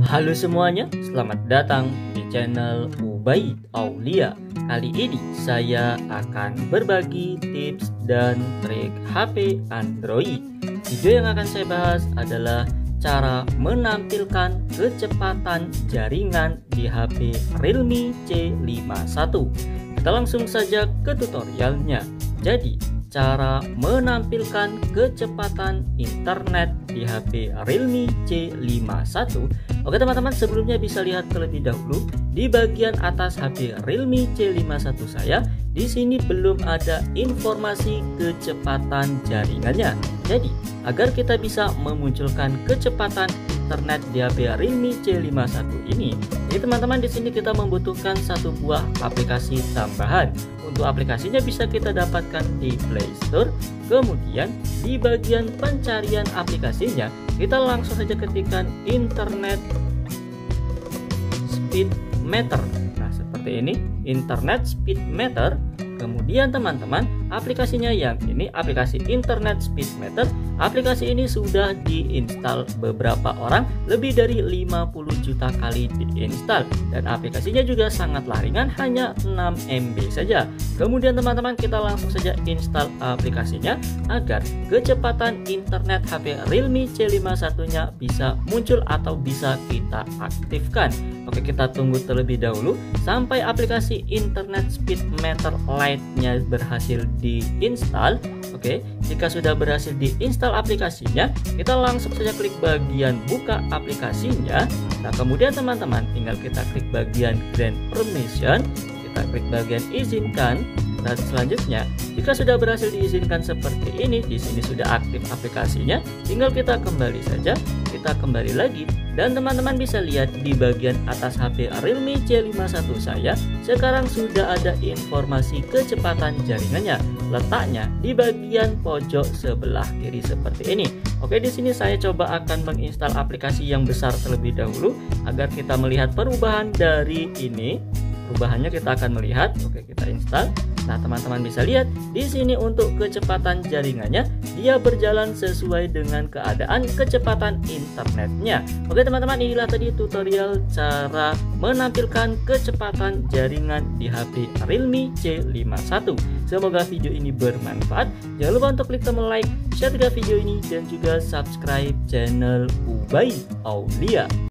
Halo semuanya, selamat datang di channel Ubaid Aulia. Kali ini saya akan berbagi tips dan trik HP Android. Video yang akan saya bahas adalah cara menampilkan kecepatan jaringan di HP Realme C51. Kita langsung saja ke tutorialnya. Jadi, cara menampilkan kecepatan internet di HP Realme C51. Oke teman-teman, sebelumnya bisa lihat terlebih dahulu di bagian atas HP Realme C51 saya. Di sini belum ada informasi kecepatan jaringannya. Jadi, agar kita bisa memunculkan kecepatan internet di HP Realme C51 ini, jadi teman-teman di sini kita membutuhkan satu buah aplikasi tambahan. Untuk aplikasinya bisa kita dapatkan di Play Store. Kemudian di bagian pencarian aplikasinya kita langsung saja ketikkan internet speed meter. Nah, seperti ini, internet speed meter. Kemudian teman-teman, aplikasinya yang ini, aplikasi internet speed meter. Aplikasi ini sudah diinstal beberapa orang, lebih dari 50 juta kali diinstal, dan aplikasinya juga sangatlah ringan, hanya 6 MB saja. Kemudian teman-teman, kita langsung saja install aplikasinya agar kecepatan internet HP Realme C51-nya bisa muncul atau bisa kita aktifkan. Oke, kita tunggu terlebih dahulu sampai aplikasi internet speed meter Lite-nya berhasil diinstal. Oke, jika sudah berhasil diinstal aplikasinya, kita langsung saja klik bagian buka aplikasinya. Nah, kemudian teman-teman tinggal kita klik bagian grant permission, kita klik bagian izinkan. Dan selanjutnya, jika sudah berhasil diizinkan seperti ini, di sini sudah aktif aplikasinya, tinggal kita kembali saja, kita kembali lagi, dan teman-teman bisa lihat di bagian atas HP Realme C51 saya, sekarang sudah ada informasi kecepatan jaringannya. Letaknya di bagian pojok sebelah kiri seperti ini. Oke, di sini saya coba akan menginstal aplikasi yang besar terlebih dahulu agar kita melihat perubahan dari ini. Perubahannya kita akan melihat. Oke, kita install. Nah, teman-teman bisa lihat di sini untuk kecepatan jaringannya dia berjalan sesuai dengan keadaan kecepatan internetnya. Oke teman-teman, inilah tadi tutorial cara menampilkan kecepatan jaringan di HP Realme C51. Semoga video ini bermanfaat. Jangan lupa untuk klik tombol like, share juga video ini, dan juga subscribe channel Ubaid Aulia.